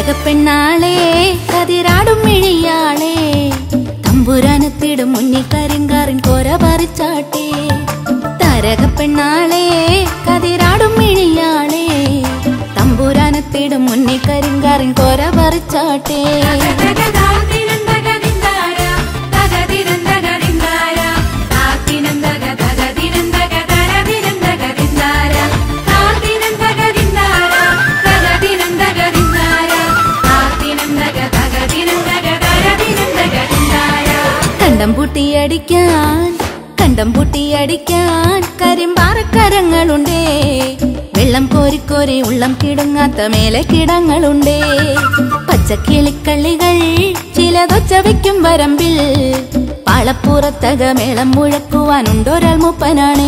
പെണ്ണാളെ കതിരാടും മിഴിയാളെ തമ്പുരാനത്തിടും മുന്നിൽ കരിങ്കാറിൻ കോര പറിച്ചാട്ടെ. തരക പെണ്ണാളെ കതിരാടും മിഴിയാളെ തമ്പുരാനത്തിടും മുന്നിൽ കരിങ്കാറിൻ കോര പറിച്ചാട്ടെ. കണ്ടം പൂട്ടിയടിക്കാൻ കരിമ്പാറക്കരങ്ങളുണ്ടേ. വെള്ളം കോരിക്കോരി ഉള്ളം കിടുങ്ങാത്ത മേലെ കിടങ്ങളുണ്ടേ. പച്ചക്കിളിക്കള്ളികൾ ചിലതൊച്ച വയ്ക്കും വരമ്പിൽ. പാളപ്പുറത്തക മേളം മുഴക്കുവാനുണ്ടൊരാൾ മൂപ്പനാണേ.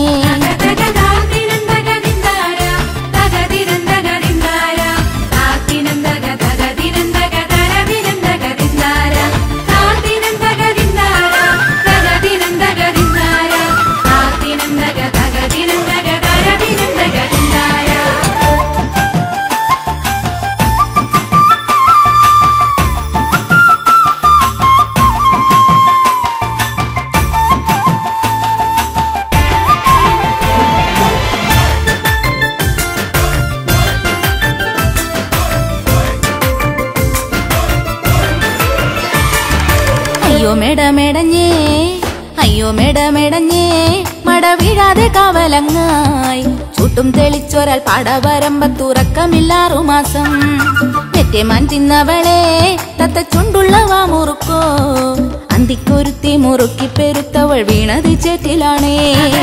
അയ്യോ മേടമേടഞ്ഞേ മട വീഴാതെ കാവലങ്ങായി. ചൂട്ടും തെളിച്ചൊരാൾ പാടവരമ്പത്തുറക്കമില്ലാറുമാസം. വെറ്റേമാൻ തിന്നവളെ തത്ത ചുണ്ടുള്ളവാ മുറുക്കോ. അന്തിക്കൊരുത്തി മുറുക്കി പെരുത്തവൾ വീണത് ചേറ്റിലാണേ.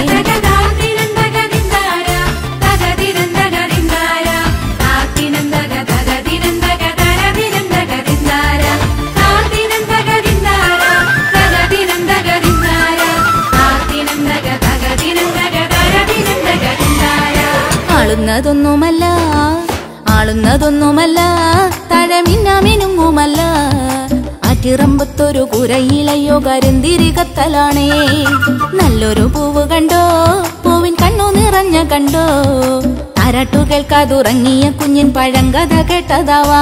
ആളുന്നതൊന്നുമല്ല തഴമിന്നമിനുങ്ങുമല്ല. ആറ്റിറമ്പത്തൊരു കുരയിലയോ കരുന്തിരികത്തലാണേ. നല്ലൊരു പൂവ് കണ്ടോ, പൂവിൻ കണ്ണു നിറഞ്ഞ കണ്ടോ. താരാട്ടു കേൾക്കാതുറങ്ങിയ കുഞ്ഞിൻ പഴങ്കഥ കേട്ടതാവാ.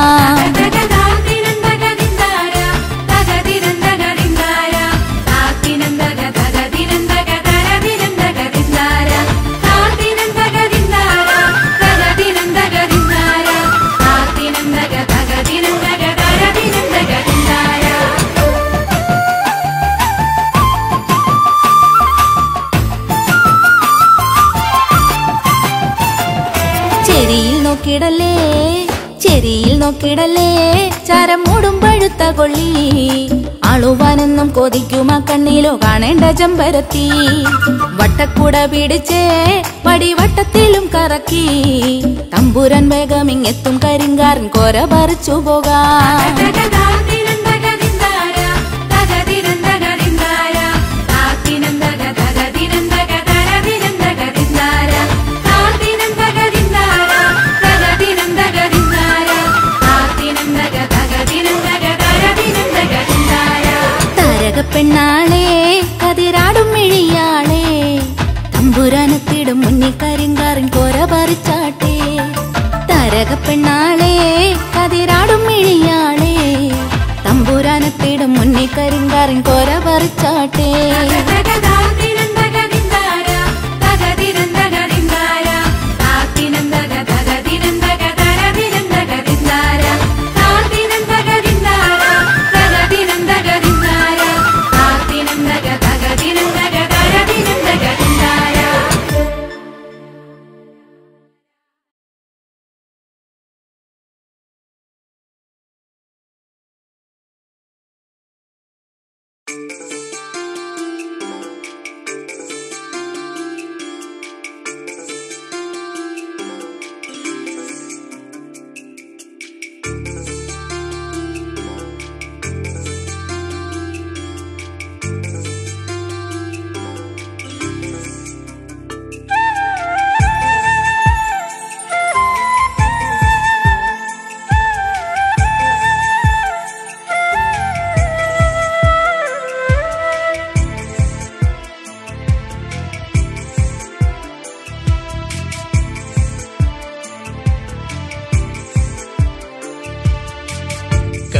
ചെരിയിൽ നോക്കിടല്ലേ ചരം മൂടും പഴുത്ത കൊള്ളി. ആളുവാനെന്നും കൊതിക്കുമാ കണ്ണിലോ കാണേണ്ട ചെമ്പരത്തി. വട്ടക്കുട പിടിച്ചേ വടിവട്ടത്തിലും കറക്കി. തമ്പുരാൻ വേഗമിങ്ങെത്തും കരിങ്കാരൻ കോര പറിച്ചു പോകാം. പെണ്ണാളെ കതിരാടും മിഴിയാളെ തമ്പുരാനത്തിടും മുന്നിൽ കരിങ്കാറിൻ കോര പറിച്ചാട്ടെ. തരക പെണ്ണാളെ കതിരാടും മിഴിയാളെ തമ്പുരാനത്തിടും മുന്നിൽ കരിങ്കാറിൻ കോര പറിച്ചാട്ടെ.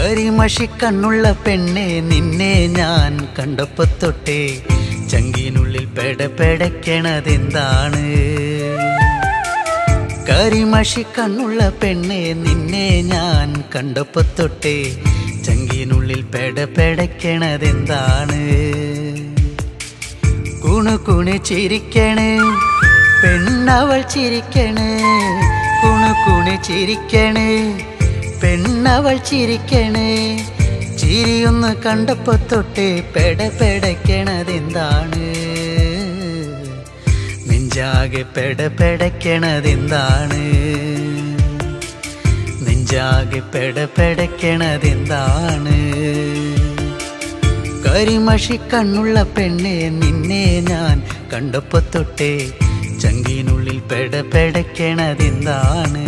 കരിമഷിക്കണ്ണുള്ള പെണ്ണെ നിന്നെ ഞാൻ കണ്ടപ്പോ തൊട്ടേ ചങ്കിനുള്ളിൽ പെടപെടയ്ക്കണതെന്താണ്? കരിമഷിക്കണ്ണുള്ള പെണ്ണെ നിന്നെ ഞാൻ കണ്ടപ്പോ തൊട്ടേ ചങ്കിനുള്ളിൽ പെടപെടയ്ക്കണതെന്താണ്? കുണുകുണു ചിരിക്കണേ പെണ്ണവൾ ചിരിക്കണേ, കുണുകുണു ചിരിക്കണേ പെണ്ണവൾ ചിരിക്കണേ. ചിരിയൊന്ന് കണ്ടപ്പോ തൊട്ടേ പെടപെടയ്ക്കണതെന്താണ്? നെഞ്ചാകെ പെടപെടയ്ക്കണതെന്താണ്? നെഞ്ചാകെ പെടപെടയ്ക്കണതെന്താണ്? കരിമഷിക്കണ്ണുള്ള പെണ്ണെ നിന്നെ ഞാൻ കണ്ടപ്പോ തൊട്ടേ ചങ്കിനുള്ളിൽ പെടപെടയ്ക്കണതെന്താണ്?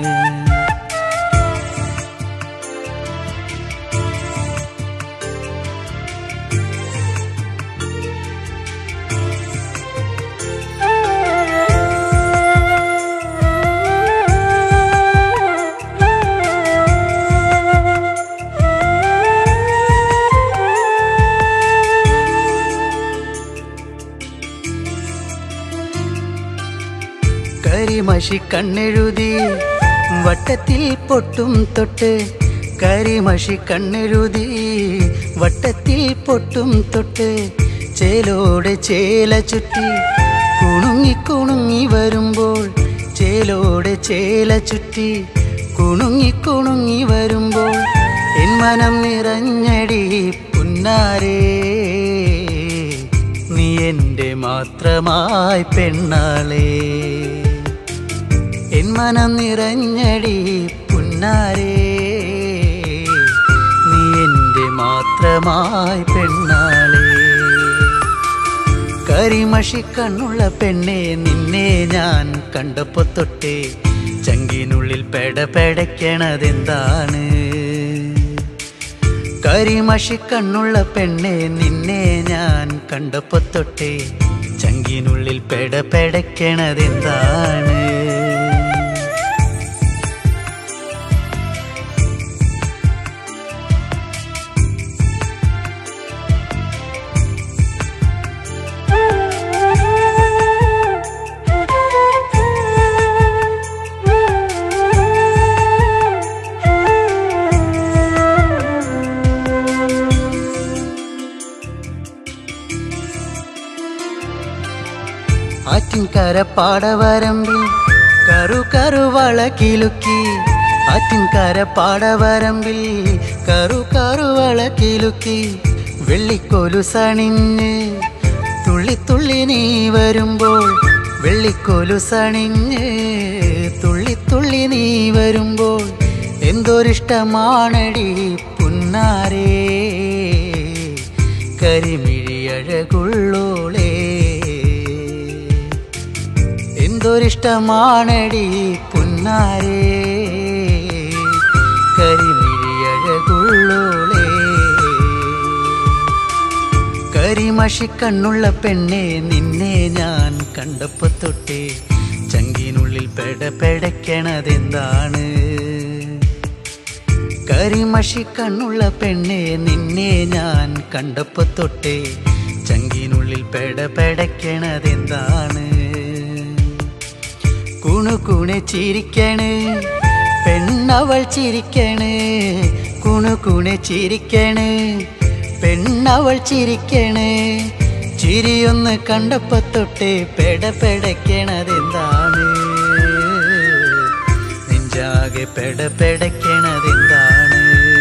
കരിമഷിക്കണ്ണെഴുതി വട്ടത്തിൽ പൊട്ടും തൊട്ട്, കരിമഷിക്കണ്ണെഴുതി വട്ടത്തിൽ പൊട്ടും തൊട്ട്, ചേലോടെ ചേല ചുറ്റി കുണുങ്ങി കുണുങ്ങി വരുമ്പോൾ, ചേലോടെ ചേല ചുറ്റി കുണുങ്ങി കുണുങ്ങി വരുമ്പോൾ എൻ മനം നിറഞ്ഞടി പുന്നാരേ, നീ എൻ്റെ മാത്രമായി പെണ്ണാളേ. എൻ മനം നിറഞ്ഞടി പുന്നാരേ, നീ എൻ്റെ മാത്രമായി പെണ്ണാളേ. കരിമഷിക്കണ്ണുള്ള പെണ്ണെ നിന്നെ ഞാൻ കണ്ടപ്പോ തൊട്ടേ ചങ്കിനുള്ളിൽ പെടപെടയ്ക്കണതെന്താണ്? കരിമഷിക്കണ്ണുള്ള പെണ്ണെ നിന്നെ ഞാൻ കണ്ടപ്പോ തൊട്ടേ ചങ്കിനുള്ളിൽ പെടപെടയ്ക്കണതെന്താണ്? ആറ്റിൻകര പാടവരമ്പിൽ കറു കറുവള കിലുക്കി, ആറ്റിൻകര പാടവരമ്പിൽ കറു കറുവള കിലുക്കി, വെള്ളിക്കൊലുസണിഞ്ഞ് തുള്ളി തുള്ളി നീ വരുമ്പോൾ, വെള്ളിക്കൊലുസണിഞ്ഞ് തുള്ളി തുള്ളി നീ വരുമ്പോൾ എന്തൊരിഷ്ടമാണടി പുന്നാരേ, കരിമിഴിയഴകുള്ളോളേ. എന്തൊരിഷ്ടമാണടി പുന്നാരേ, കരിമിഴിയഴകുള്ളോളേ. കരിമഷിക്കണ്ണുള്ള പെണ്ണെ നിന്നെ ഞാൻ കണ്ടപ്പോ തൊട്ടേ ചങ്കിനുള്ളിൽ പെടപെടയ്ക്കണതെന്താണ്? കരിമഷിക്കണ്ണുള്ള പെണ്ണെ നിന്നെ ഞാൻ കണ്ടപ്പോ തൊട്ടേ ചങ്കിനുള്ളിൽ പെടപെടയ്ക്കണതെന്താണ്? കുണുകുണു ചിരിക്കണേ പെണ്ണവൾ ചിരിക്കണേ, കുണുകുണു ചിരിക്കണേ പെണ്ണവൾ ചിരിക്കണേ. ചിരിയൊന്ന് കണ്ടപ്പോ തൊട്ടേ പെടപെടയ്ക്കണതെന്താണ്? നെഞ്ചാകെ പെടപെടയ്ക്കണതെന്താണ്?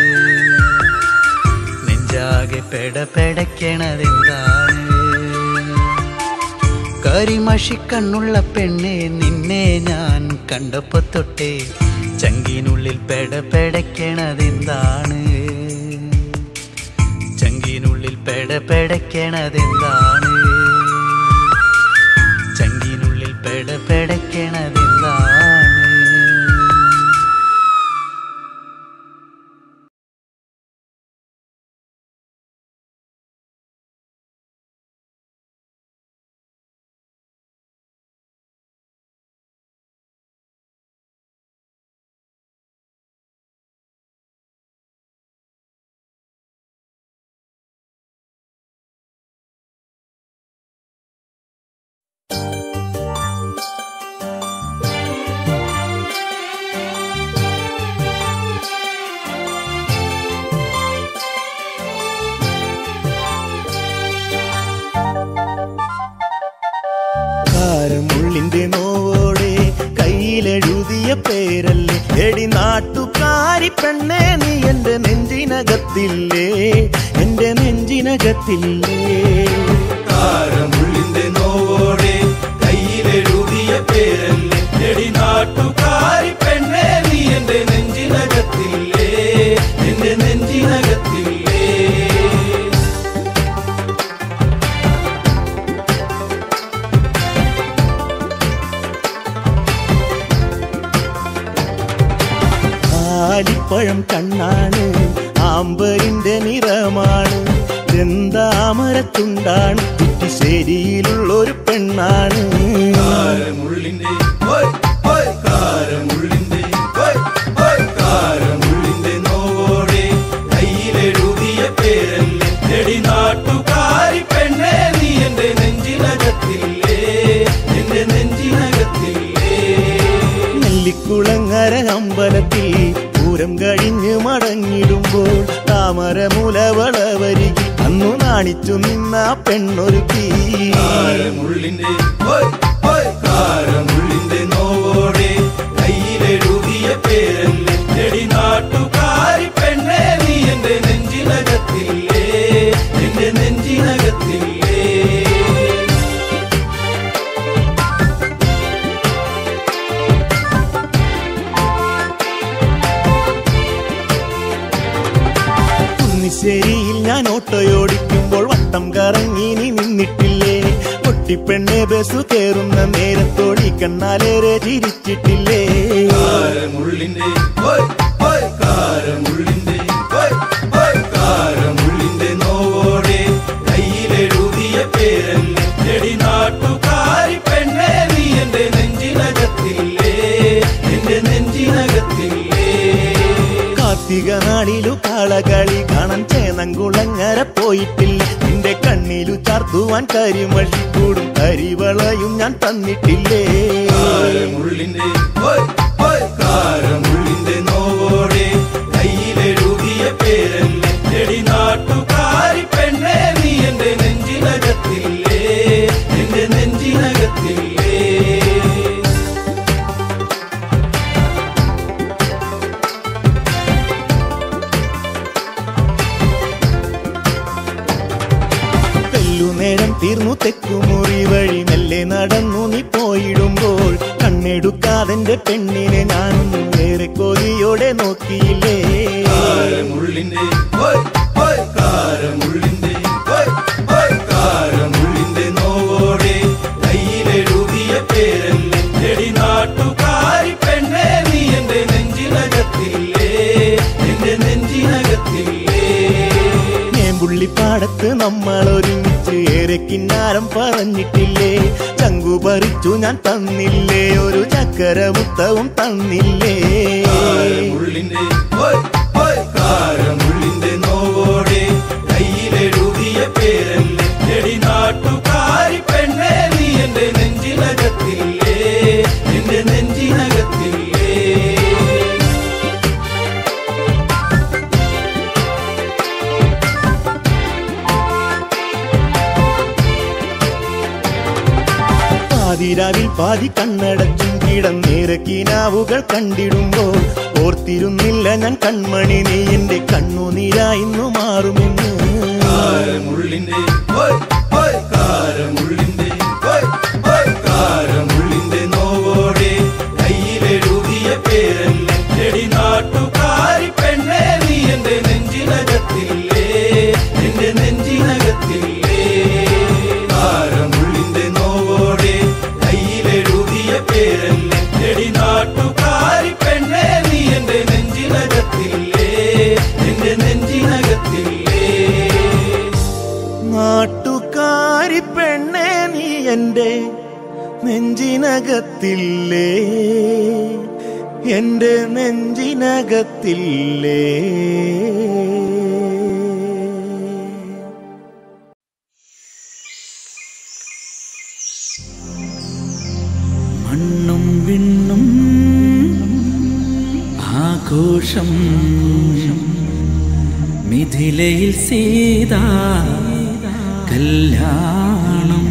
നെഞ്ചാകെ പെടപെടയ്ക്കണതെന്താണ്? കരിമഷിക്കണ്ണുള്ള പെണ്ണെ നിന്നെ ഞാൻ കണ്ടപ്പോ തൊട്ടേ ചങ്കിനുള്ളിൽ പെടപെടയ്ക്കണതെന്താണ്? ചങ്കിനുള്ളിൽ പെടപെടയ്ക്കണതെന്താണ്? ചങ്കിനുള്ളിൽ പെടപെടയ്ക്കണതെന്താണ്? നാട്ടുകാരി പെണ്ണേ നീ എന്റെ നെഞ്ചിനകത്തില്ലേ, എന്റെ നെഞ്ചിനകത്തില്ലേ. കാരമുള്ളിന്റെ നോവോടെ കയ്യിലെഴുതിയ പേരല്ലേ എടി നാട്ടുകാരി പെണ്ണേ നീ എന്റെ നെഞ്ചിനകത്തില്ലേ, എന്റെ നെഞ്ചിനകത്തില്ലേ. ആലിപ്പഴം കണ്ണാണ്, ആമ്പരിന്റെ നിറമാണ്, ചെന്താമരത്തുണ്ടാണ്, കുറ്റിശ്ശേരിയിലുള്ളൊരു പെണ്ണാണ്. കാരമുള്ളിന്റെ കാരമുള്ളിന്റെ കാരമുള്ളിന്റെ നോവോടെ കയ്യിലെഴുതിയ പേരല്ലേ എടി നാട്ടുകാരി പെണ്ണേ നീ എന്റെ നെഞ്ചിനകത്തില്ലേ, എന്റെ നെഞ്ചിനകത്തില്ലേ. നെല്ലിക്കുളങ്ങര അമ്പലത്തിൽ പൂരം കഴിഞ്ഞ് മടങ്ങിടുമ്പോൾ താമരമുലവളവരികിൽ അന്നു നാണിച്ചു നിന്ന പെണ്ണൊരുക്കി. കാരമുള്ളിന്റെ കാരമുള്ളിന്റെ നോവോടെ കയ്യിലെഴുതിയ പേരല്ലേ എടി നാട്ടുകാരി പെണ്ണേ നീ എന്റെ നെഞ്ചിനകത്തില്ലേ, എന്റെ നെഞ്ചിനകത്തില്ലേ. കുന്നിശ്ശേരിയിൽ ഞാൻ ഓട്ടോയോടിക്കുമ്പോൾ വട്ടം കറങ്ങി നീ നിന്നിട്ടില്ലേ, പൊട്ടിപ്പെണ്ണെ ബസ് കയറുന്ന നേരത്തോടി കണ്ണാലേറെ ചിരിച്ചിട്ടില്ലേ. കാരമുള്ളിന്റെ കാരമുള്ളിന്റെ കാരമുള്ളിന്റെ നോവോടെ കയ്യിലെഴുതിയ പേരല്ലേ എടി നാട്ടുകാരി പെണ്ണേ നീ എന്റെ നെഞ്ചിനകത്തില്ലേ, എന്റെ നെഞ്ചിനകത്തില്ലേ. കാർത്തിക നാളിലു കാളകളി കാണാൻ ചേന്നംകുളങ്ങര പോയിട്ടില്ല, നിന്റെ കണ്ണിലു ചാർത്തുവാൻ കരിമഷിക്കൂടും കരിവളയും ഞാൻ തന്നിട്ടില്ലേ. കാരമുള്ളിന്റെ കാരമുള്ളിന്റെ നോവോടെ കയ്യിലെഴുതിയ പേരല്ലേ എടി നാട്ടുകാരി പെണ്ണേ നീ എന്റെ നെഞ്ചിനകത്തില്ലേ, എന്റെ നെഞ്ചിനകത്തില്ലേ. നേരം തീർന്നു തെക്കുമുറി വഴി മെല്ലെ നടന്നു നീ പോയിടുമ്പോൾ കണ്ണെടുക്കാതെന്റെ പെണ്ണിനെ ഞാനൊന്നും ഏറെ കൊതിയോടെ നോക്കിയില്ലേ. കാരമുള്ളിന്റെ കാരമുള്ളിന്റെ കാരമുള്ളിന്റെ നോവോടെ കയ്യിലെഴുതിയ പേരല്ലേ എടി നാട്ടുകാരി പെണ്ണേ നീ എന്റെ നെഞ്ചിനകത്തില്ലേ, എന്റെ നെഞ്ചിനകത്തില്ലേ. പുള്ളിപ്പാടത്ത് നമ്മൾ ഒരുമിച്ച് ഏറെ കിന്നാരം പറഞ്ഞിട്ടില്ലേ, ചങ്കു പറിച്ചു ഞാൻ തന്നില്ലേ, ഒരു ചക്കരമുത്തവും തന്നില്ലേ. കാരമുള്ളിന്റെ കാരമുള്ളിന്റെ നോവോടെ കയ്യിലെഴുതിയ പേരല്ലേ എടി നാട്ടുകാരി പെണ്ണേ നീ എന്റെ നെഞ്ചിനകത്തില്ലേ, എന്റെ നെഞ്ചിനകത്തില്ലേ. പാതിരാവിൽ പാതി കണ്ണടച്ചും കിടന്നേറെ കിനാവുകൾ കണ്ടിടുമ്പോൾ ഓർത്തിരുന്നില്ല ഞാൻ കൺമണി നീ എന്റെ കണ്ണുനീരായിന്നു മാറുമെന്ന്. കാരമുള്ളിന്റെ കാരമുള്ളിന്റെ കാരമുള്ളിന്റെ നോവോടെ കയ്യിലെഴുതിയ പേരല്ലേ എടി നാട്ടുകാരി പെണ്ണേ നീ എന്റെ നെഞ്ചിനകത്തില്ലേ, എന്റെ നെഞ്ചിനകത്തില്ലേ. കാരമുള്ളിന്റെ നോവോടെ കയ്യിലെഴുതിയ പേരല്ലേ എടി നാട്ടുകാരി പെണ്ണേ നീ എന്റെ നെഞ്ചിനകത്തില്ലേ, എന്റെ നെഞ്ചിനകത്തില്ലേ. നാട്ടുകാരി പെണ്ണേ നീ എന്റെ നെഞ്ചിനകത്തില്ലേ, എന്റെ നെഞ്ചിനകത്തില്ലേ. മണ്ണും വിണ്ണും ആഘോഷം, മിഥിലയിൽ സീതാ കല്യാണം.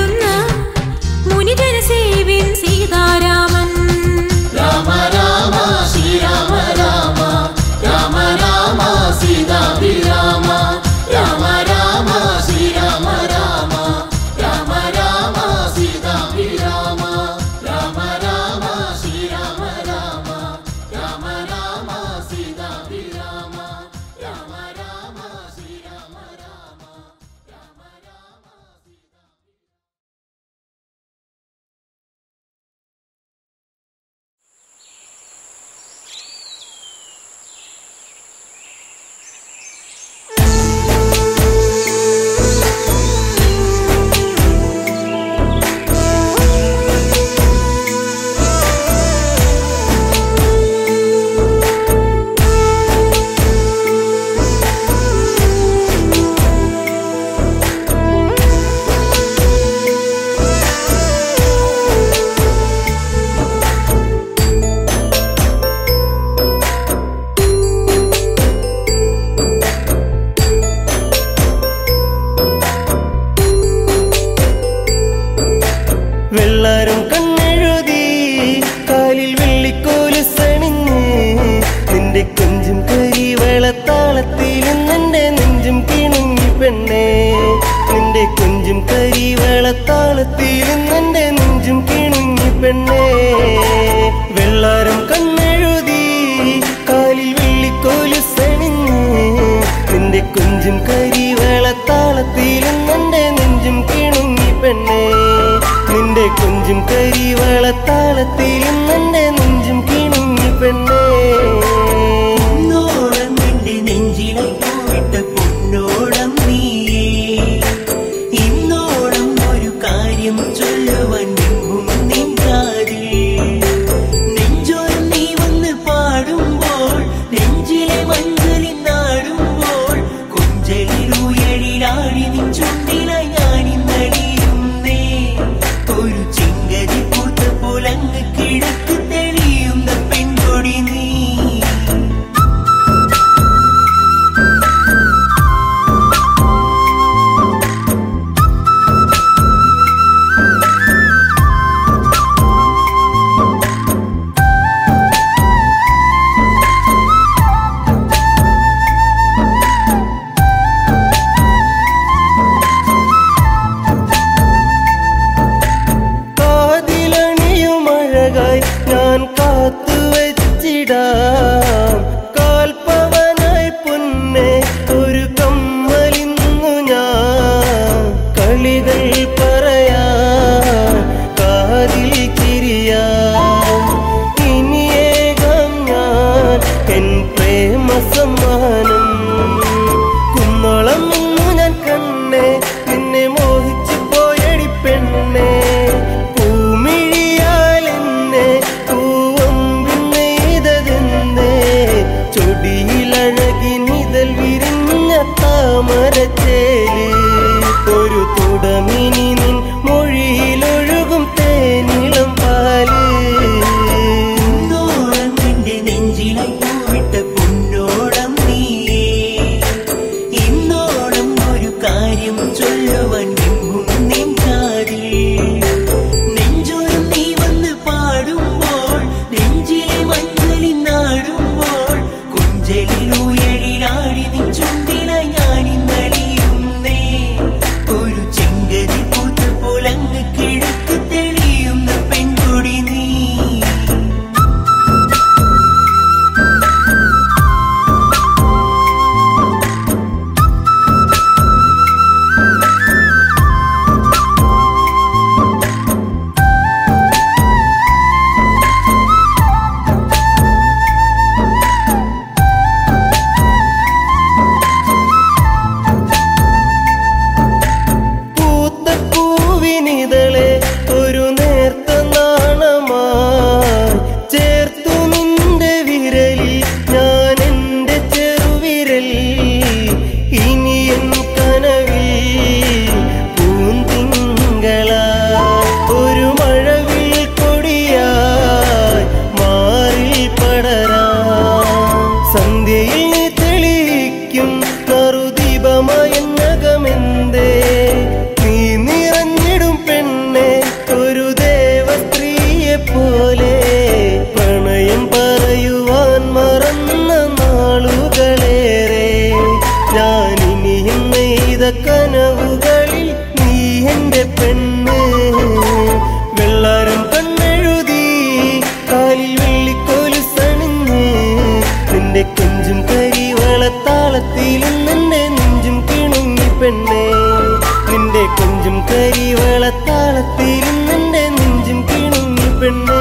പാടിടുന്ന മുനിജന സേവ്യൻ സീതാരാമൻ. രാമ രാമ ശ്രീരാമ രാമ രാമ രാമ സീതാഭിരാമ രാമ രാമ ശ്രീരാമ രാമ രാമ രാമ സീതാഭിരാമ രാമ രാമ ശ്രീരാമ രാമ രാമ രാമ സീതാഭിരാമ രാമ രാമ ശ്രീരാമ രാമ രാമ രാമ സീതാ. വെള്ളാരം കണ്ണെഴുതി കാലിൽ വെള്ളിക്കോലുസണിഞ്ഞ് നിന്റെ കൊഞ്ചും കരിവെളത്താളത്തിലും നിന്റെ നെഞ്ചും കിണുങ്ങി പെണ്ണേ നിന്റെ കൊഞ്ചും കരിവെളത്താളത്തിലും നിന്റെ നെഞ്ചും കിണുങ്ങി പെണ്ണേ വെള്ളാരം കണ്ണെഴുതി കാലിൽ വെള്ളിക്കോലുസണിഞ്ഞ് നിന്റെ കൊഞ്ചും കരിവെളത്താളത്തിലും നിന്റെ നെഞ്ചും കിണുങ്ങി പെണ്ണേ നിന്റെ കൊഞ്ചും കരിവളത്താളത്തിലും നിന്റെ നെഞ്ചും കിണുങ്ങി പെണ്ണേ പൊന്നോളം നിന്റെ നെഞ്ചിലെ പോയിട്ട് പൊന്നോളം നീയേ ഇന്നോളം ഒരു കാര്യം ചൊല്ലുവാൻ നിൻകാതിൽ നെഞ്ചോരം നീ വന്ന് പാടുമ്പോൾ നെഞ്ചിലെ മഞ്ചലിൽ നാടുമ്പോൾ കൊഞ്ചലിലുയരിലാടി നിൻ ചുണ്ടിലായി ഞാനിന്നടിയുന്നേ ഒരു ചിങ്കരി പൂത്ത പോലങ്ങ് കിടക്ക് തെളിയുന്ന പെൺകൊടി നീ. താളത്തിൽ നിന്റെ നെഞ്ചും കിണുങ്ങി പെണ്ണേ നിന്റെ കൊഞ്ചും കരിവള താളത്തിൽ നിന്റെ നെഞ്ചും കിണുങ്ങി പെണ്ണേ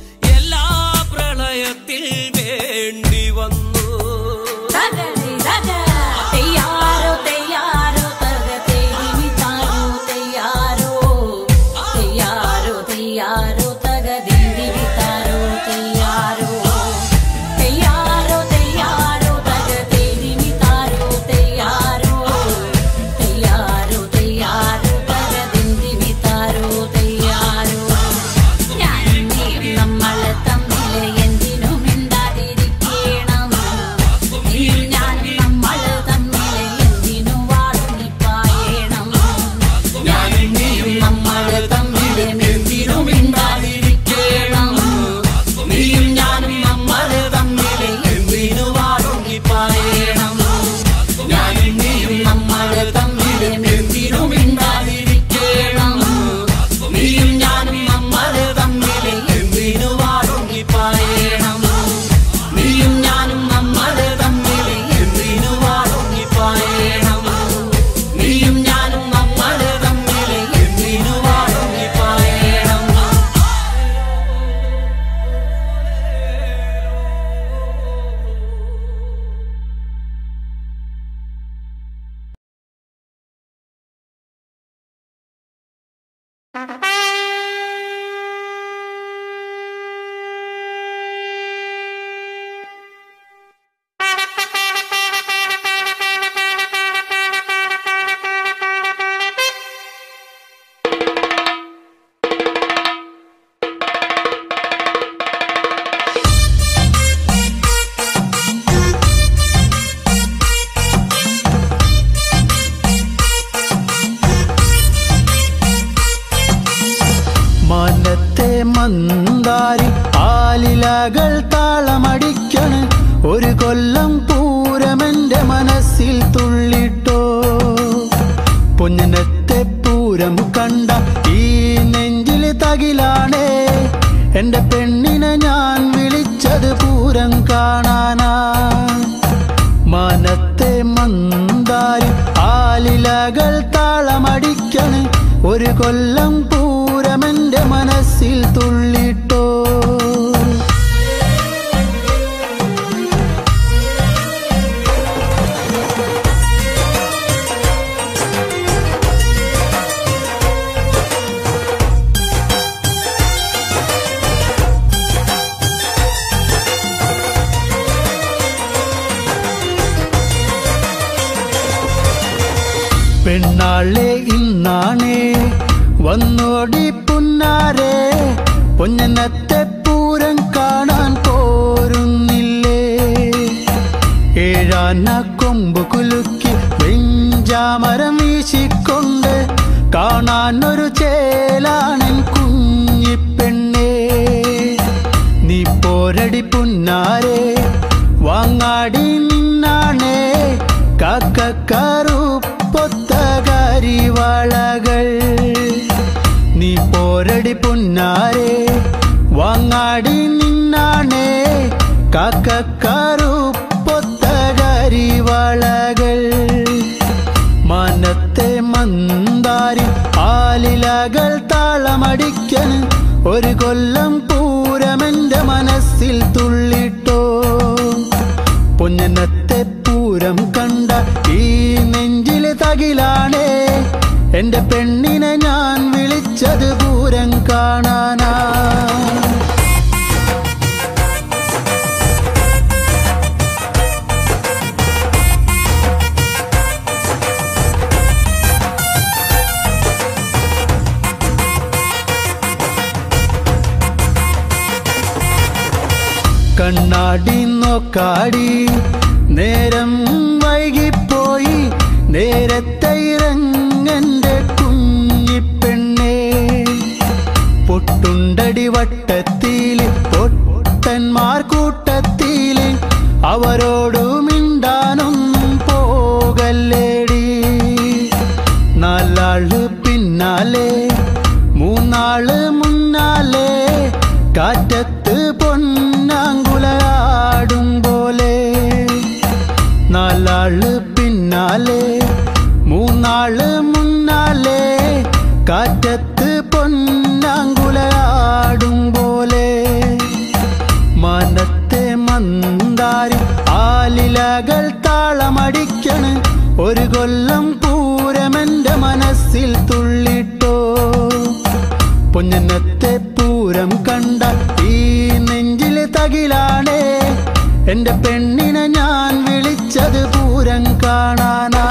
Raja മന്ദാരി ആലിലകൾ താളമടിക്കണ് ഒരു കൊല്ലം പൂരമെന്റെ മനസ്സിൽ തുള്ളിട്ടോ പൊന്നിനത്തെ പൂരം കണ്ട ഈ നെഞ്ചിൽ തകിലാണേ എന്റെ പെണ്ണിനെ ഞാൻ വിളിച്ചത് പൂരം കാണാനാ മനത്തെ മന്ദാരി ആലിലകൾ താളമടിക്കണ് ഒരു കൊല്ലം പൂരമെന്റെ മനസ്സിൽ തുള്ളിട്ടോ പെണ്ണാളെ ഇന്നാണേ വന്നോടി പുന്നാരെ പൊന്നനത്തെ പൂരം കാണാൻ പോരുന്നില്ലേ ഏഴാന കൊമ്പ് കുലുക്കി വെഞ്ചാമരം വീശിക്കൊണ്ട് കാണാൻ ഒരു ചേലാണൻ കുഞ്ഞിപ്പെണ്ണേ നീ പോരടി പുന്നാരെ വാങ്ങാടി നിന്നാണേ കാക്കക്കാറുപ്പൊത്തകരിവളകൾ നീ പോരടി പുന്നാരെ വാങ്ങാടി നിന്നാണേ കാക്കക്കാറുപ്പൊത്തകരിവളകൾ മനത്തെ മന്ദാരി ആലിലകൾ താളമടിക്കന് ഒരു കൊല്ലം പൂരമെന്റെ മനസ്സിൽ തുള്ളിട്ടോ പൊന്നനത്തെ പൂരം കണ്ട ഈ നെഞ്ചിലെ തകിലാണേ എന്റെ പെണ്ണിനെ ഞാൻ വിളിച്ചത് പൂരം കാണാനാ കണ്ണാടി നോക്കാടി നേരം വൈകിപ്പോയി നേരത്തെ ഇറങ്ങന്റെ കുഞ്ഞിപ്പെണ്ണേ പൊട്ടുണ്ടടി വട്ടത്തില് പൊട്ടന്മാർ കൂട്ടത്തില് അവരോടു മിണ്ടാനൊന്നും പോകല്ലേടി നാലാള് പിന്നാലെ മൂന്നാള് മുന്നാലെ കാറ്റത്ത് പൊന്നാങ്കുലയാടും പോലെ നാലാള് പിന്നാലെ മൂന്നാള് മുന്നാലെ കാറ്റത്ത് പൊന്നാങ്കുലയാടും പോലെ മനത്തെ മന്ദാരി ആലിലകൾ താളമടിക്കണ് ഒരു കൊല്ലം പൂരമെന്റെ മനസ്സിൽ തുള്ളിട്ടോ പൊന്നനത്തെ പൂരം കണ്ട ഈ നെഞ്ചിലെ തകിലാണേ എന്റെ പെണ്ണിനെ ഞാൻ വിളിച്ചത് പൂരം കാണാനാ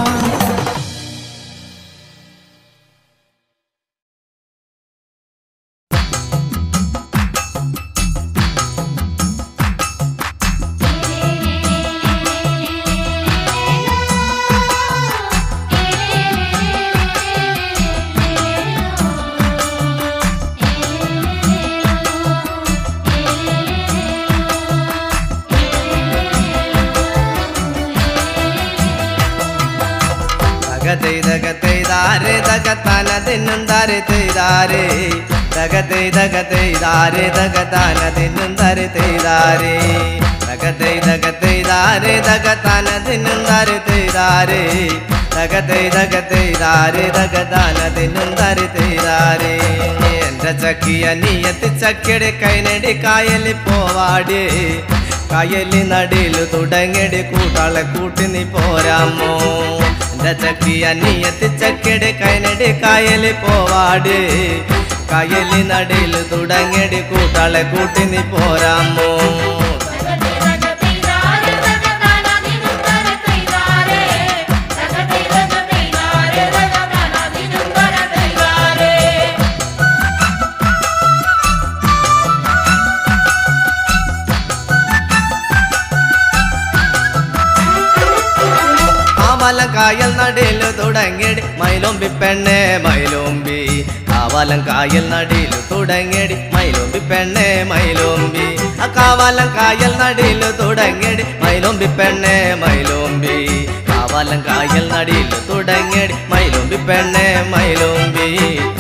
ദഗതൈദാരെ ദഗതാന ദിന്നുന്ദാരെ തൈദാരെ ദഗതൈദാരെ ദഗതാന ദിന്നുന്ദാരെ തൈദാരെ ദഗതൈദാരെ ദഗതാന ദിന്നുന്ദാരെ തൈദാരെ ദഗതൈദാരെ ദഗതാന ദിന്നുന്ദാരെ തൈദാരെ എന്റെ ചക്കിയ നീയത്തി ചക്കിയുടെ കൈനടി കായലി പോവാടി കായലി നടിയില് തുടങ്ങടി കൂട്ടാളെ കൂട്ടി നീ പോരാമോ എന്റെ ചക്കി അനിയത്തി ചക്കയുടെ കൈനടി കായലിൽ പോവാട് കായലി നടയിൽ തുടങ്ങിയടി കൂട്ടാളെ കൂട്ടി നീ പോരാമോ കാവലം കായൽ നടയിൽ തുടങ്ങിയടി മൈലോമ്പി പെണ്ണെ മൈലോമ്പി കാവലം കായൽ നടയിൽ തുടങ്ങിയടി മൈലോമ്പി പെണ്ണെ മൈലോമ്പി കാവലം കായൽ നടയിൽ തുടങ്ങിയടി മൈലോമ്പി പെണ്ണെ മൈലോമ്പി കാവലം കായൽ നടയിൽ തുടങ്ങിയടി മൈലോമ്പി പെണ്ണെ മൈലോമ്പി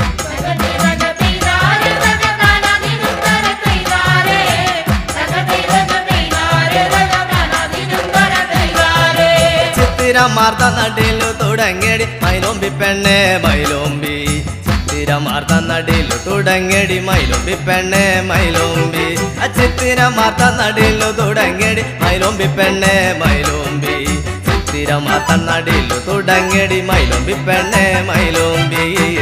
ചിത്തിരമാർത്ത നടയിൽ തുടങ്ങിയടി മൈലോമ്പി പെണ്ണെ മൈലോമ്പി ചിത്തിരമാർത്ത നടയിൽ തുടങ്ങിയടി മൈലോമ്പി പെണ്ണെ മൈലോമ്പി ചിത്തിരമാർത്ത നടയിൽ തുടങ്ങിയടി മൈലോമ്പി പെണ്ണെ മൈലോമ്പി ചിത്തിരമാർത്ത നടയിൽ തുടങ്ങിയടി മൈലോമ്പി പെണ്ണെ മൈലോമ്പി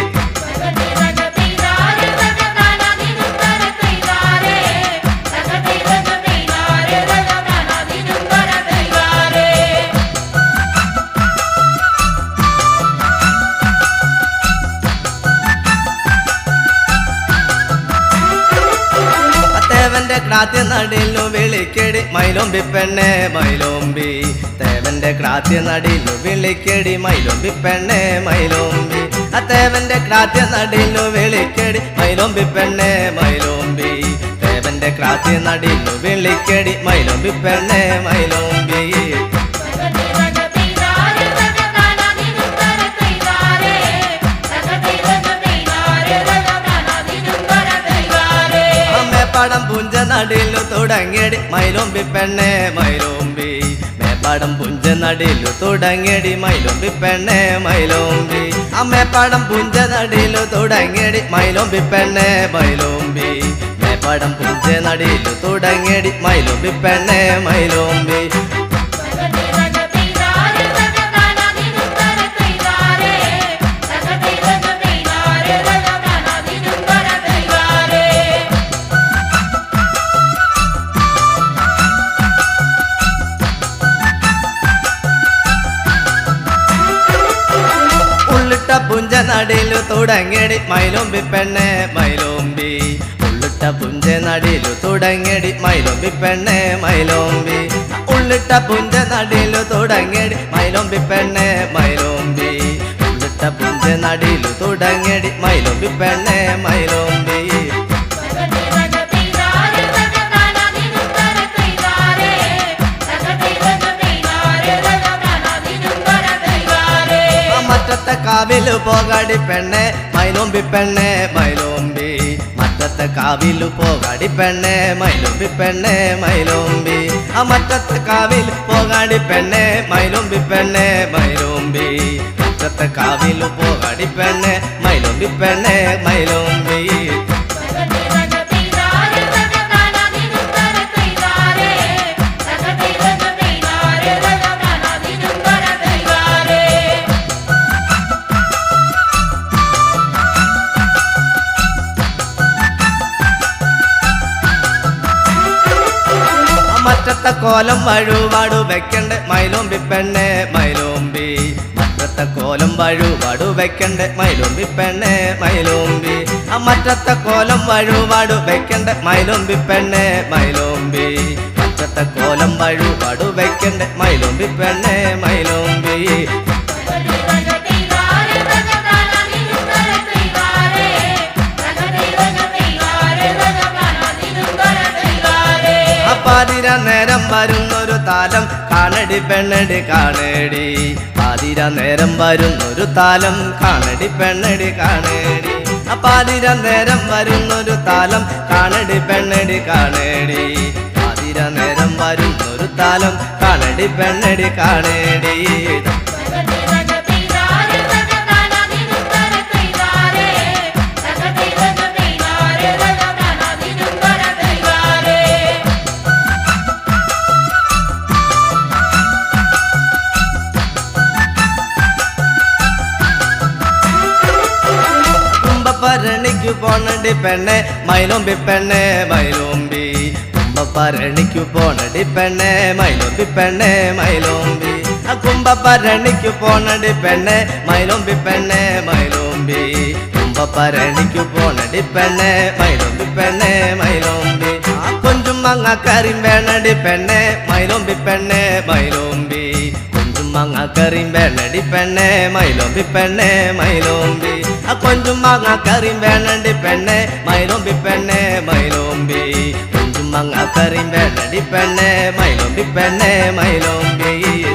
ക്രാത്യ നടയിലു വിളിക്കടി മൈലോമ്പി പെണ്ണെ മൈലോമ്പി തേവന്റെ ക്രാത്യ നടയിലു വിളിക്കടി മൈലോമ്പി പെണ്ണെ മൈലോമ്പി തേവന്റെ ക്രാത്യ നടയിലു വിളിക്കടി മൈലോമ്പി പെണ്ണെ മൈലോമ്പി തേവന്റെ ക്രാത്യ നടയിലു വിളിക്കടി മൈലോമ്പി പെണ്ണെ മൈലോമ്പി മേപ്പാടം പുഞ്ച നടയിലു തുടങ്ങിയടി മൈലോമ്പി പെണ്ണെ മൈലോമ്പി മേപ്പാടം പുഞ്ച നടയിലു തുടങ്ങിയടി മൈലോമ്പി പെണ്ണെ മൈലോമ്പി മേപ്പാടം പുഞ്ച നടയിലു തുടങ്ങിയടി മൈലോമ്പി പെണ്ണെ മൈലോമ്പി മേപ്പാടം പുഞ്ച നടയിലു തുടങ്ങിയടി മൈലോമ്പി പെണ്ണെ മൈലോമ്പി പുഞ്ച നടയിലു തുടങ്ങിയടി മൈലോമ്പി പെണ്ണെ മൈലോമ്പി ഉള്ളിട്ട പുഞ്ച നടയിലു തുടങ്ങിയടി മൈലോമ്പി പെണ്ണെ മൈലോമ്പി ഉള്ളിട്ട പുഞ്ച നടയിലു തുടങ്ങിയടി മൈലോമ്പി പെണ്ണെ മൈലോമ്പി ഉള്ളിട്ട പുഞ്ച നടയിലു തുടങ്ങിയടി മൈലോമ്പി പെണ്ണെ മൈലോമ്പി മറ്റത്തെ കാവിലു പോകാടി പെണ്ണെ മൈലോമ്പി പെണ്ണെ മൈലോമ്പി മറ്റത്തെ കാവിലു പോകാടി പെണ്ണെ മൈലോമ്പി പെണ്ണെ മൈലോമ്പി മറ്റത്തെ കാവിൽ പോകാടി പെണ്ണെ മൈലോമ്പി പെണ്ണെ മൈലോമ്പി മറ്റത്തെ കാവിലു പോകാടി പെണ്ണെ മൈലോമ്പി പെണ്ണെ മൈലോമ്പി മറ്റത്തെ കോലം വഴുവാടു വെക്കണ്ടേ മൈലോമ്പി പെണ്ണെ മൈലോമ്പി മറ്റത്തെ കോലം വഴുവാടു വെക്കണ്ടേ മൈലോമ്പി പെണ്ണെ മൈലോമ്പി മറ്റത്തെ കോലം വഴുവാടു വെക്കണ്ടേ മൈലോമ്പി പെണ്ണെ മൈലോമ്പി മറ്റത്തെ കോലം വഴുവാടു വെക്കണ്ടേ മൈലോമ്പി പെണ്ണെ മൈലോമ്പി പാതിര നേരം വരുന്നൊരു താലം കാണടി പെണ്ണടി കാണേടി പാതിര നേരം വരുന്നൊരു താലം കാണടി പെണ്ണടി കാണേടി പാതിര നേരം വരുന്നൊരു താലം കാണടി പെണ്ണടി കാണേടി പാതിര നേരം വരുന്നൊരു താലം കാണടി പെണ്ണടി കാണേടി കുമ്പപ്പരണിക്കു പോണടി പെണ്ണെ മൈലോമ്പി പെണ്ണെ മൈലോമ്പി കുമ്പപ്പരണിക്കു പോണടി പെണ്ണെ മൈലോമ്പി പെണ്ണെ മൈലോമ്പി കുമ്പപ്പരണിക്കു പോണടി പെണ്ണെ മൈലോമ്പി പെണ്ണെ മൈലോമ്പി കുമ്പപ്പരണിക്കു പോണടി പെണ്ണെ മൈലോമ്പി പെണ്ണെ മൈലോമ്പി കൊഞ്ചും മങ്ങക്കറിയും വേണടി പെണ്ണെ മൈലോമ്പി പെണ്ണെ മൈലോമ്പി കൊഞ്ചും മങ്ങക്കറിയും വേണടി പെണ്ണെ മൈലോമ്പി പെണ്ണെ മൈലോമ്പി കൊഞ്ചും മങ്ങക്കറിയും വേണടി പെണ്ണെ മൈലോമ്പി പെണ്ണെ മൈലോമ്പി കൊഞ്ചും മങ്ങക്കറിയും വേണടി പെണ്ണെ മൈലോമ്പി പെണ്ണെ മൈലോമ്പി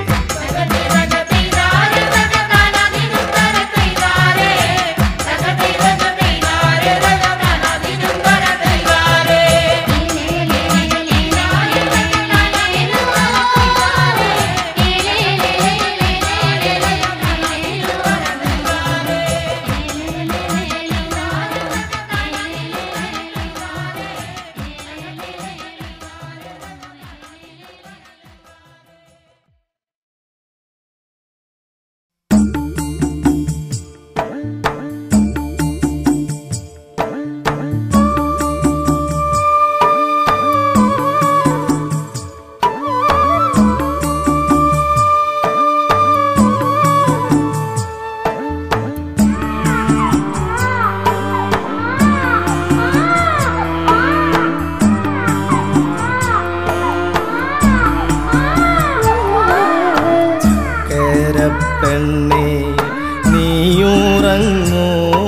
പെണ്ണേ നീയുറങ്ങൂ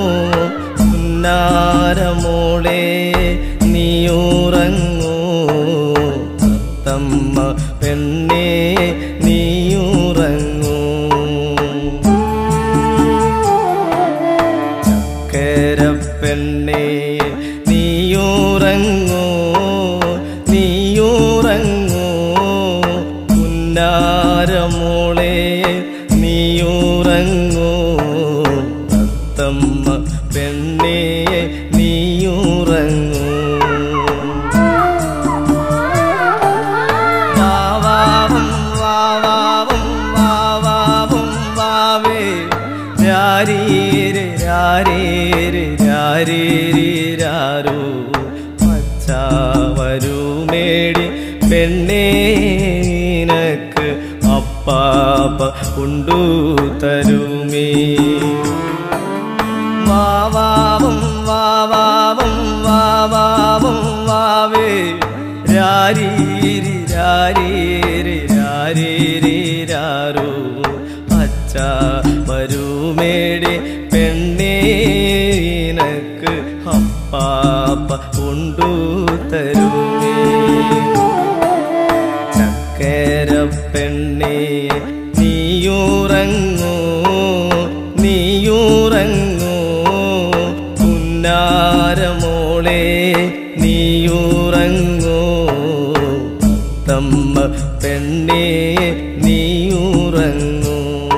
പുന്നാരമോളെ നീയുറങ്ങൂ തത്തമ്മ പെണ്ണേ നീയുറങ്ങൂ ചക്കര പെണ്ണേ നീയുറങ്ങൂ നീയുറങ്ങൂ പുന്നാരമോളെ നീയുറങ്ങൂ തത്തമ്മ പെണ്ണേ നീയുറങ്ങൂ വാവാവും വാവാവും വാവാവും വാവേ രാരീരെ രാരീരെ രാരീരി രാരോ പച്ചാവരുമേടി പെണ്ണേ നിനക്ക് അപ്പാപ്പ കൊണ്ടു തരുമേ വാവാവും വാവാവും വാവാവും വാവേ രാരീരി രാരീരി രാരീരി രാരോ പച്ച വരുമേടി പെണ്ണേ നിനക്ക് അപ്പാപ്പ കൊണ്ടു തരുമേ ചക്കര പെണ്ണേ നീയുറങ്ങൂ നീയുറങ്ങൂ പുന്നാരമോളെ നീയുറങ്ങൂ തമ്മ പെണ്ണേ നീയുറങ്ങൂ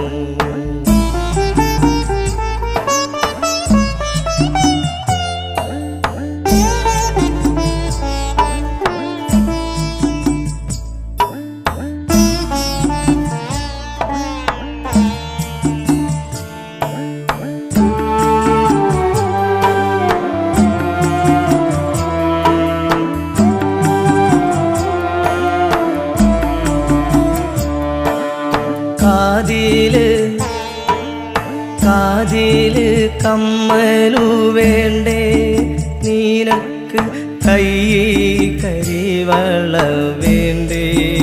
കാതില് കമ്മലു വേണ്ടേ നിനക്ക് കൈ കരിവള വേണ്ടേ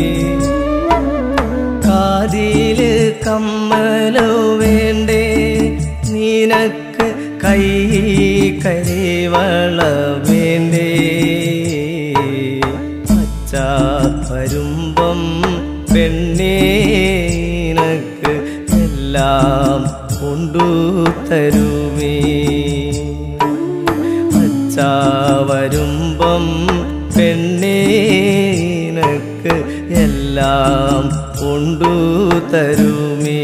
കാതില് കമ്മലു വേണ്ടേ നിനക്ക് കൈ കരിവള വേണ്ടേ പച്ച വരുമ്പം പെണ്ണേ നിനക്ക് എല്ലാം കൊണ്ടു തരുമേ പച്ച വരുമ്പം പെണ്ണേ നിനക്ക് എല്ലാം കൊണ്ടു തരുമേ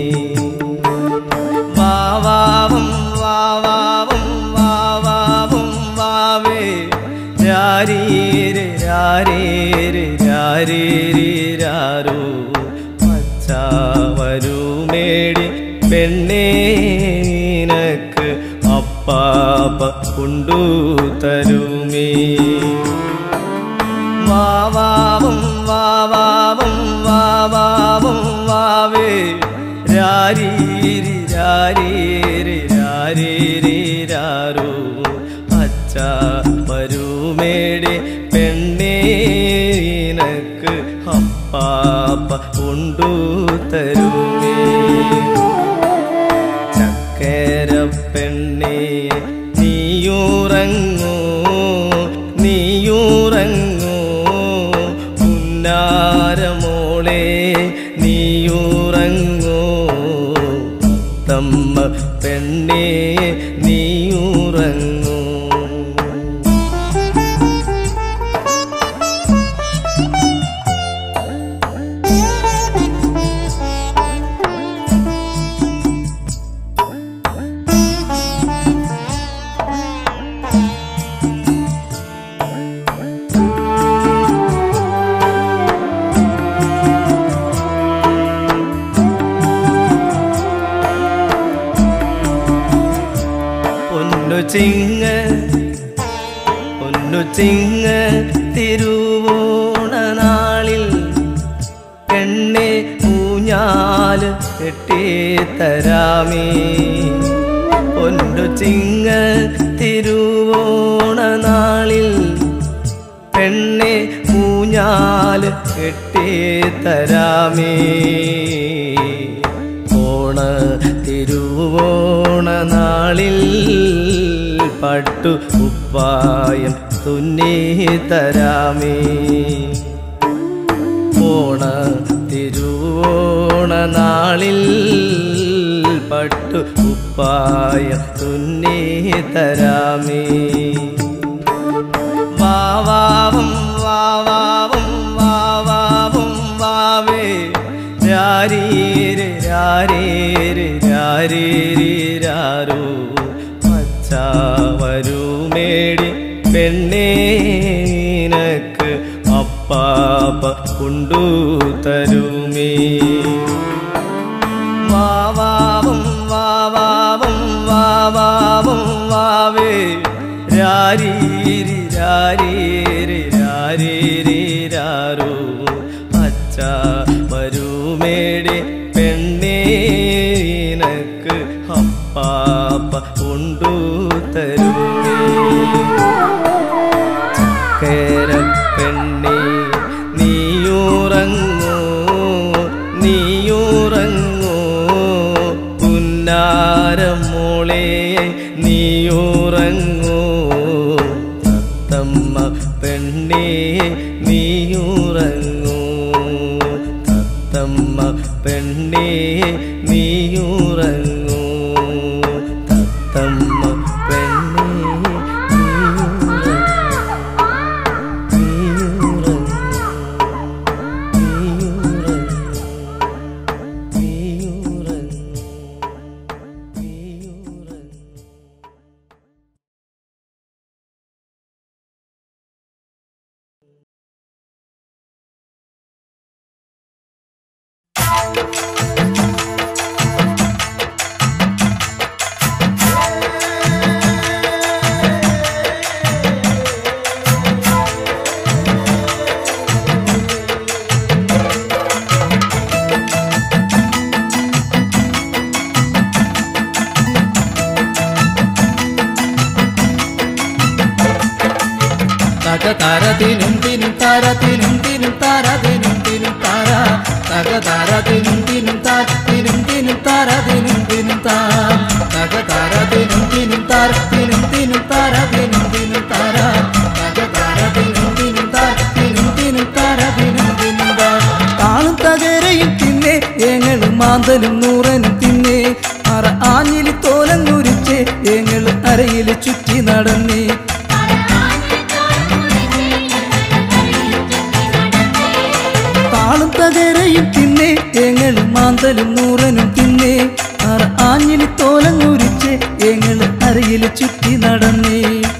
വാവാവും വാവാവും വാവാവും വാവേ രാരീരെ രാരീരെ രാരീരി രാരോ പച്ച വരുമേടി പെണ്ണേ നിനക്ക് അപ്പ അപ്പാപ്പ കൊണ്ടു തരുമേ. വാവാവും വാവാവും വാവാവും വാവേ രാരീരി രാരീരി രാരീരി രാരോ അച്ഛ വരുമേടെ പെണ്ണേ നിനക്ക് അപ്പാപ്പ കൊണ്ടു തരുമേ. ചക്കര പെണ്ണേ നീയുറങ്ങൂ നീയുറങ്ങൂ പുന്നാരമോളെ നീയുറങ്ങൂ തമ്മ പെണ്ണേ നീയുറങ്ങൂ. പൊന്നുചിങ്ങ തിരുവോണ നാളിൽ പെണ്ണെ ഊഞ്ഞാല് കെട്ടിത്തരാമേ. പൊന്നുചിങ്ങ തിരുവോണ നാളിൽ പെണ്ണെ ഊഞ്ഞാല് കെട്ടിത്തരാമേ. ഓണ തിരുവോണ നാളിൽ പട്ടു കുപ്പായം തുന്നി തരാമേ. ഓണ തിരുവോണ നാളിൽ പട്ടു കുപ്പായം തുന്നി തരാമേ. വാവാവും വാവാവും വാവാവും വാവേ രാരീരി രാരീരി രാരീരി രാരോ അച്ഛ വരുമേടി പെണ്ണേ നിനക്ക് അപ്പാപ്പ കൊണ്ടു തരുമേ. വാവാവും വാവാവും വാവാവും വാവേ രാരീരി രാരീരി രാരീരി രാരോ അച്ഛ വരുമേടി പെണ്ണേ നിനക്ക് അപ്പാപ്പ കൊണ്ടു തരുമേ. ചക്കര പെണ്ണേ നീയുറങ്ങൂ നീയുറങ്ങൂ പുന്നാരമോളെ നീയുറങ്ങൂ തത്തമ്മ പെണ്ണേ നീയുറങ്ങൂ തത്തമ്മ പെണ്ണേ നീയുറങ്ങൂ തത്തമ്മ പെണ്ണേ തകതാരതിനും തിനും താരതിനും തിനും താരതിനും തിനും താര തകതാരതിനും തിനും താരതിനും തിനും താരതിനും തിനും താര തകതാരതിനും തിനും താരതിനും തിനും താരതിനും തിനും താര തകതാരതിനും തിനും താരതിനും തിനും താരതിനും തിനും താര. താളും തകരയും തിന്നേ ഏങ്ങളും മാന്തലും നൂറനും തിന്നേ അറ ആഞ്ഞിലി തോലങ്ങുരിച്ചേ ഏങ്ങളും അരയിൽ ചുറ്റി നടന്നേ. താളും തകരയും തിന്നേ ഏങ്ങളും മാന്തലും നൂറനും തിന്നേ അറ ആഞ്ഞിലി തോലങ്ങുരിച്ചേ ഏങ്ങളും അരയിൽ ചുറ്റി നടന്നേ.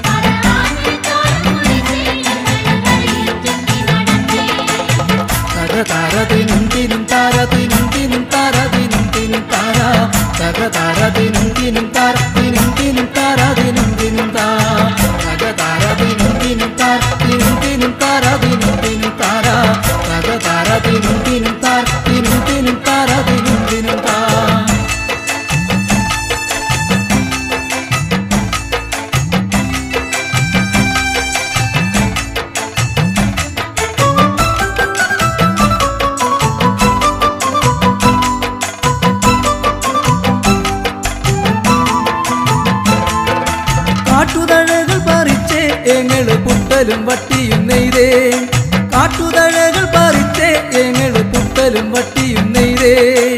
തകതാരതിനും തിനും താരതിനും തിനും താരതിനും തിനും താര തകതാരതിനും തിനും താരതിനും തിനും താരതിനും എങ്ങള് പുട്ടലും വട്ടിയും നെയ്തേ കാട്ടുതഴകൾ പറിച്ചേ എങ്ങള് പുട്ടലും വട്ടിയും നെയ്തേ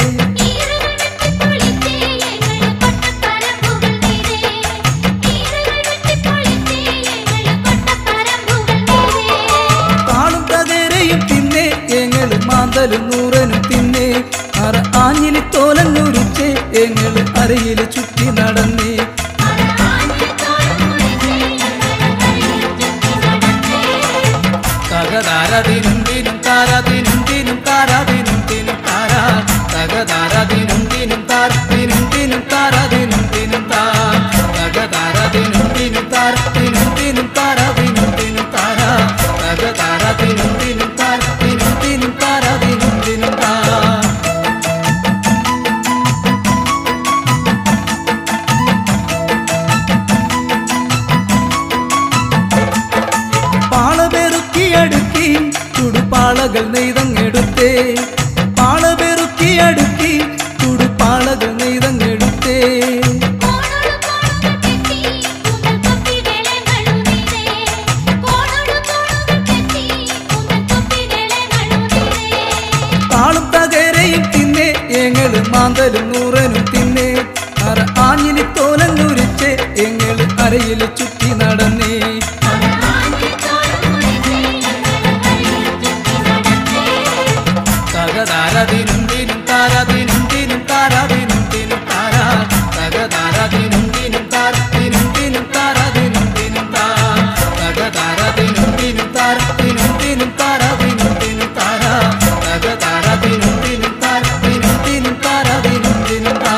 കാളും തകരയും തിന്നേ എങ്ങള് മാന്തലും നൂറനും തിന്നേ അറ ആഞ്ഞിലി തോലങ്ങുരിച്ചേ എങ്ങള് അരയില് ചുറ്റി നടന്നേ തകതാരദിനും ദിനും താരദിനും ദിനും താരദിനും ദിനും താര തകതാരദിനും ദിനും താരദിനും ദിനും താരദിനും ദിനും താ തകതാരദിനും ദിനും താരദിനും ദിനും താരദിനും ദിനും താര തകതാരദിനും ദിനും താരദിനും ദിനും താരദിനും ദിനും താ പാളപെറുക്കിയടുക്കി ചുടുപാളകൾ നെയ്തങ്ങെടുത്തേ പാളപെറുക്കിയടുക്കി ചുടുപാളകൾ നെയ്തങ്ങെടുത്തേ കാളും തകരയും തിന്നേ എങ്ങള് മാന്തലും നൂറനും തിന്നേ അറ ആഞ്ഞിലി തോലങ്ങുരിച്ചേ എങ്ങള് അരയില് ചുറ്റി നടന്നേ തകതാരദിനും ദിനും താരദിനും ദിനും താരദിനും ദിനും താര തകതാരദിനും ദിനും താരദിനും ദിനും താരദിനും ദിനും താ തകതാരദിനും ദിനും താരദിനും ദിനും താരദിനും ദിനും താര തകതാരദിനും ദിനും താരദിനും ദിനും താരദിനും ദിനും താ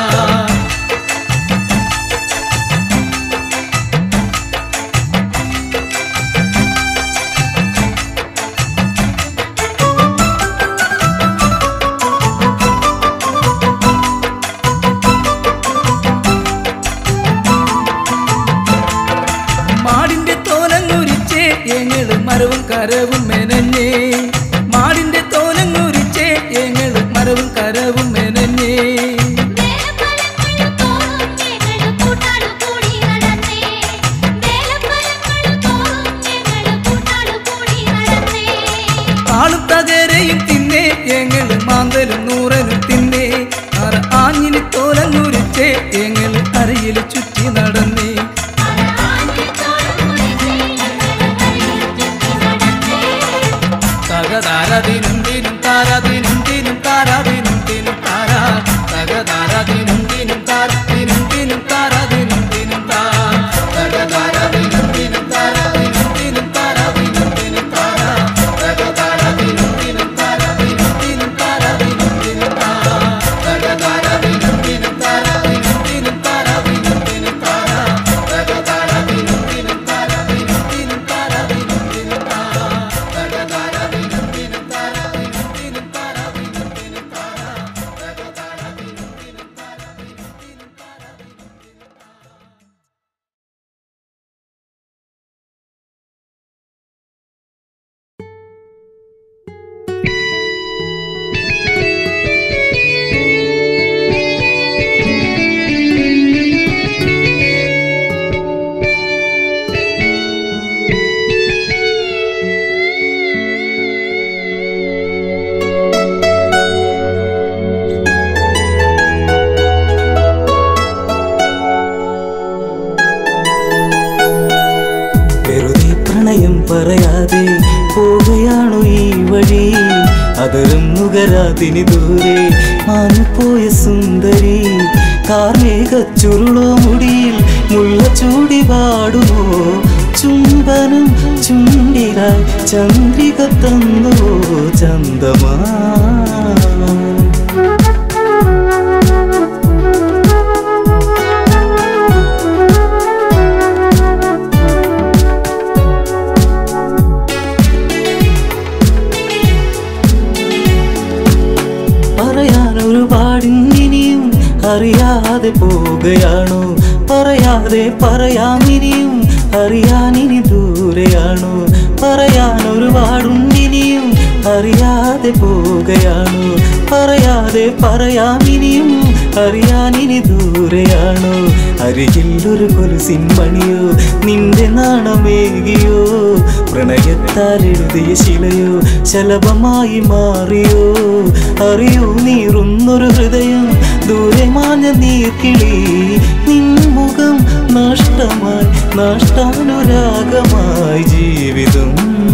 മാടിന്റെ തോലങ്ങുരിച്ചേ എങ്ങള് മരവും കരവും മെനഞ്ഞേ മാടിന്റെ തോലങ്ങുരിച്ചേ എങ്ങള് മരവും കരവും മെനഞ്ഞേ കാളും തകരയും തിന്നേ എങ്ങള് മാന്തലും നൂറനും തിന്നേ അറ ആഞ്ഞിലി തോലങ്ങുരിച്ചേ എങ്ങള് അരയില് ചുറ്റി നടന്നേ തകതാരദിനും ദിനും താരദിനും ദിനും താരദിനും ദിനും താര തകതാരദിനും ദിനും താരദിനും ദിനും താരദിനും ദിനും താ തകതാരദിനും ദിനും താരദിനും ദിനും താരദിനും ദിനും താര തകതാരദിനും ദിനും താരദിനും ദിനും താരദിനും ദിനും താ തകതാരദിനും ദിനും താരദിനും ദിനും താരദിനും ദിനും താര തകതാരദിനും ദിനും താരദിനും ദിനും താരദിനും ദിനും താ തകതാരദിനും ദിനും താരദിനും ദിനും താരദിനും ദിനും താര തകതാരദിനും ദിനും താരദിനും ദിനും താരദിനും ദിനും താ വെറുതെ പ്രണയം പറയാതെ പോവുകയാണു ഈ വഴി അതരം നുകരാതിനി ദൂരെ മാഞ്ഞുപോയ സുന്ദരി കാർമേഘ ചുരുളോ മുടിയിൽ മുള്ള ചൂടി പാടുമോ ചുംബനം ചുണ്ടിലായി ചന്ദ്രിക തന്നുവോ ചന്ദമാ പറയാനൊരുപാടിനിയും അറിയാതെ പോവുകയാണോ പറയാതെ പറയാമിനിയും അറിയാനിനി ദൂരെയാണോ പറയാനൊരുപാടുണ്ടിനിയും അറിയാതെ പോവുകയാണോ പറയാതെ പറയാമിനിയും അറിയാനിനി ദൂരെയാണോ അരികിൽ ഒരു കൊലുസിൻ മണിയോ നിന്റെ നാണമേകിയോ പ്രണയത്താൽ എഴുതിയ ശിലയോ ശലഭമായി മാറിയോ അറിയൂ നീറുന്നൊരു ഹൃദയം ദൂരെ മാഞ്ഞ നീർക്കിളി നിൻ മുഖം നഷ്ടമായി നഷ്ടാനുരാഗമായി ജീവിതം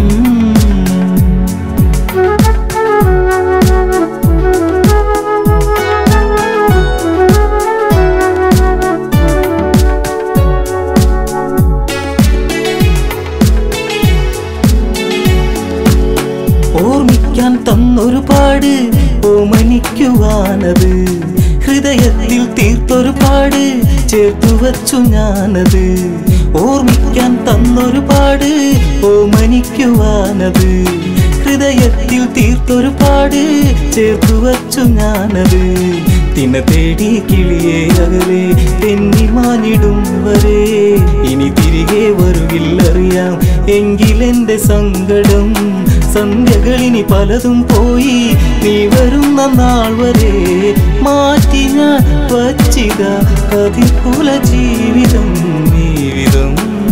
ഓർമ്മിക്കാൻ തന്നൊരുപാട് ഓമനിക്കുവാനത് ഹൃദയത്തിൽ തീർത്തൊരുപാട് ചേർത്തു വച്ചു ഞാനത് ഓർമ്മിക്കാൻ തന്നൊരുപാട് ഓമനിക്കുവാനത് ഹൃദയത്തിൽ തീർത്തൊരുപാട് ചേർത്തു വച്ചു ഞാനത് തിന തേടി കിളിയെ അകലെ തെന്നി മാഞ്ഞിടും വരെ ഇനി തിരികെ വരുകില്ലറിയാം എങ്കിലെന്റെ സങ്കടം സന്ധ്യകളിനി പലതും പോയി നീ വരുന്ന നാൾ വരെ മാറ്റി ഞാൻ വച്ചിത കതിർക്കുല ജീവിതം ജീവിതം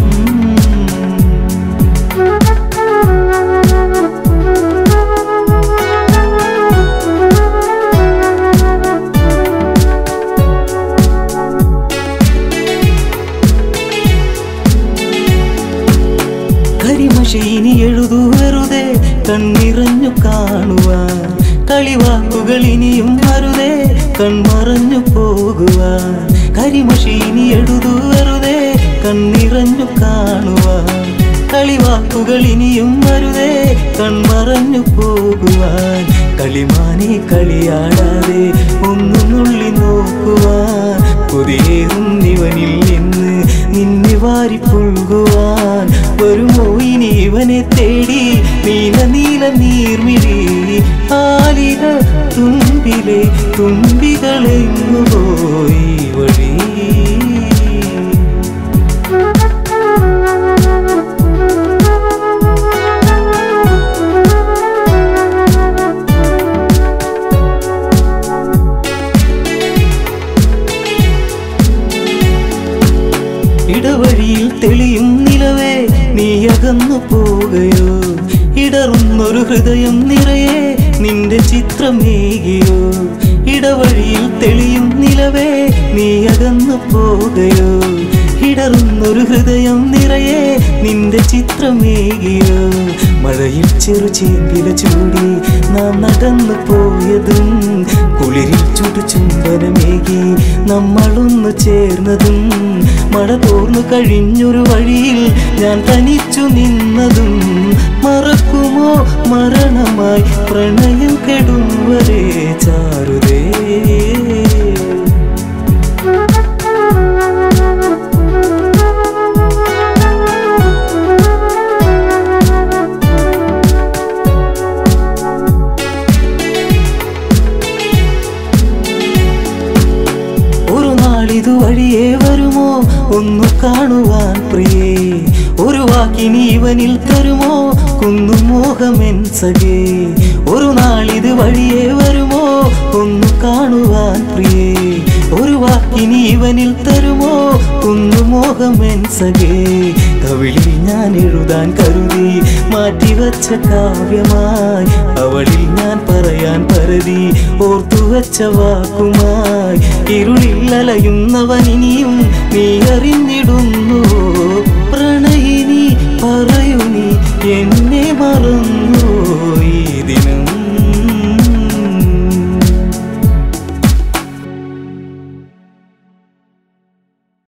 കരിമഷീനി എഴുതു വെറുതെ കണ്ണിറഞ്ഞു കാണുവാൻ കളിവാക്കുകൾ ഇനിയും അരുതേ കൺമറഞ്ഞു പോകുവാൻ കരിമഷീനി എഴുതു വെറുതെ കണ്ണിറഞ്ഞു കാണുവാൻ കളിവാക്കുകൾ ഇനിയും അരുതേ കൺമറഞ്ഞു പോകുവാൻ കളിമാനെ കളിയാടാതെ ഒന്നു നുള്ളി നോക്കുവാൻ പുതിയേറും ഇവനിൽ നിന്ന് നിന്നെ വാരി പുൽകുവാൻ വരുമോ ഇനി ഇവനെ തേടി നീല നീല നീർമിഴി ആലില തുമ്പിലെ തുമ്പികളെങ്ങു പോയി വഴി ഇടവഴിയിൽ തെളിയും നിലവേ നീ അകന്നു പോകയോ ഇടറുന്നൊരു ഹൃദയം നിറയെ നിന്റെ ചിത്രമേകിയോ ഇടവഴിയിൽ തെളിയും നിലവേ നീ അകന്നു പോകയോ ഇടറുന്നൊരു ഹൃദയം നിറയെ നിന്റെ ചിത്രമേകിയോ മഴയിൽ ചെറുചേമ്പില ചൂടി നാം നടന്നു പോയതും കുളിരിൽ ചുടു ചുംബനമേകി നമ്മളൊന്നു ചേർന്നതും മഴ തോർന്നു കഴിഞ്ഞൊരു വഴിയിൽ ഞാൻ തനിച്ചു നിന്നതും മറക്കുമോ മരണമായി പ്രണയം കെടും വരെ ചാരുതേ ഇതുവഴിയേ വരുമോ ഒന്നു കാണുവാൻ പ്രിയേ ഒരു വാക്കിനി ഇവനിൽ തരുമോ കുന്നു മോഹമെൻ സഖേ ഒരു നാളിത് വഴിയേ വരുമോ ഒന്നു കാണുവാൻ പ്രിയേ ഒരു വാക്കിനി ഇവനിൽ തരുമോ കുന്നു മോഹമെൻ സഖേ കവിളിൽ ഞാൻ എഴുതാൻ കരുതി മാറ്റിവച്ച കാവ്യമായി അവളിൽ ഞാൻ പറയാൻ പരതി ഓർത്തുവച്ച വാക്കുമായി ഇരുളിൽ അലയുന്നവനിനിയും നീ അറിഞ്ഞിടുന്നു